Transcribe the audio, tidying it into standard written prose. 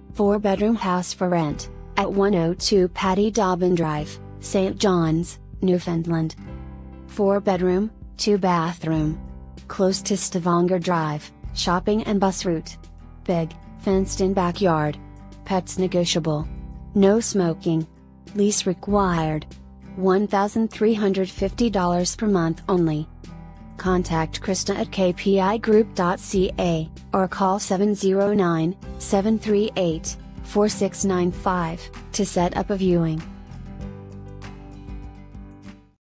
4-bedroom house for rent, at 102 Paddy Dobbin Drive, St. John's, Newfoundland. 4-bedroom, 2-bathroom. Close to Stavanger Drive, shopping and bus route. Big, fenced-in backyard. Pets negotiable. No smoking. Lease required. $1,350 per month only. Contact Krista at kpigroup.ca, or call 709-738-4695, to set up a viewing.